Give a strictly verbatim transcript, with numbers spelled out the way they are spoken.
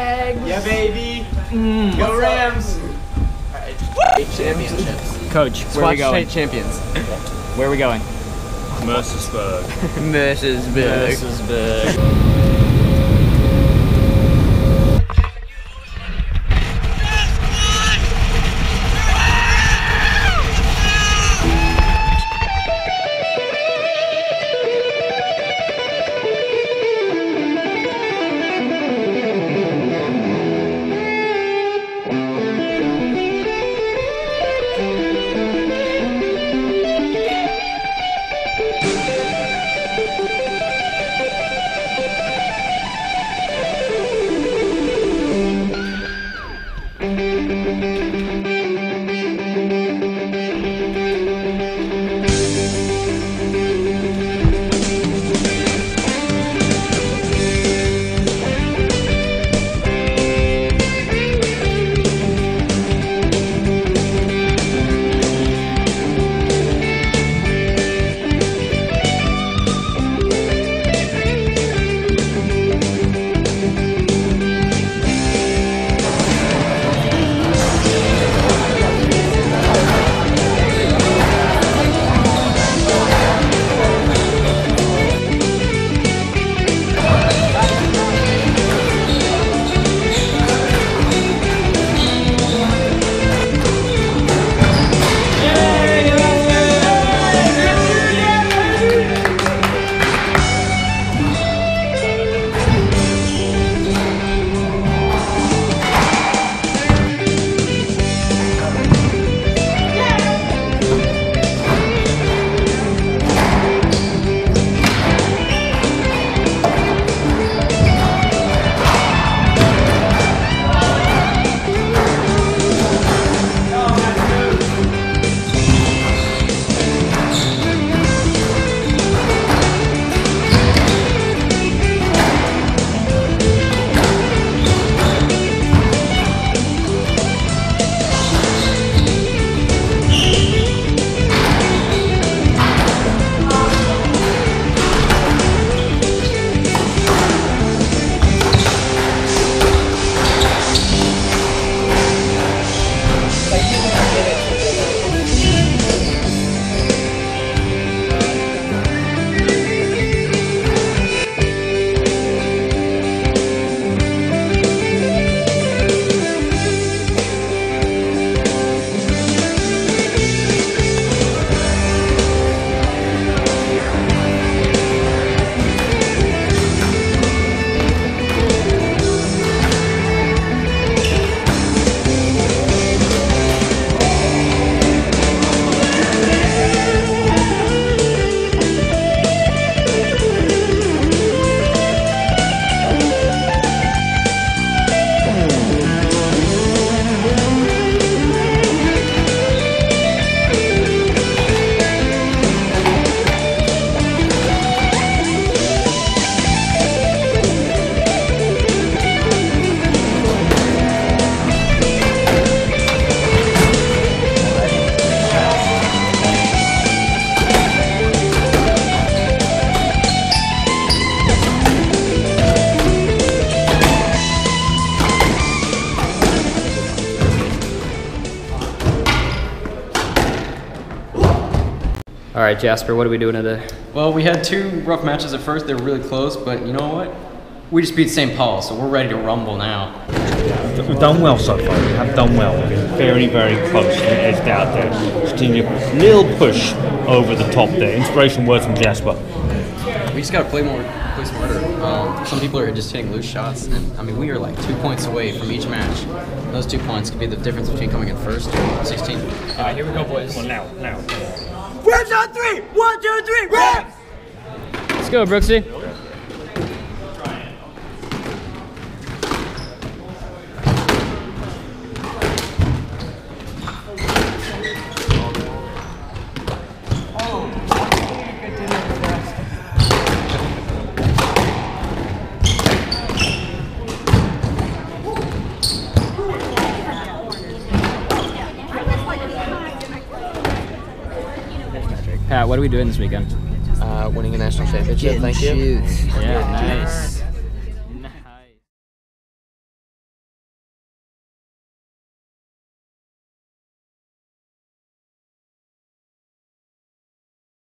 Jags. Yeah, baby. Mm. Go Rams. Right. Championships. Coach, where are we going? State champions. Where are we going? Mercersburg. Mercersburg. Mercersburg. All right, Jasper, what are we doing today? Well, we had two rough matches at first. They were really close, but you know what? We just beat Saint Paul, so we're ready to rumble now. We've done well so far. We have done well. We've been very, very close. It's out there. Just need a little push over the top there. Inspiration words from Jasper. We just got to play more, play smarter. Um, some people are just hitting loose shots, and I mean, we are like two points away from each match. Those two points could be the difference between coming in first or sixteenth. All right, here we go, boys. Well, now, now. Rams on three! One, two, three, Rams! Let's go, Brooksy. Pat, what are we doing this weekend? Uh, winning a national championship, thank you. Yeah, nice.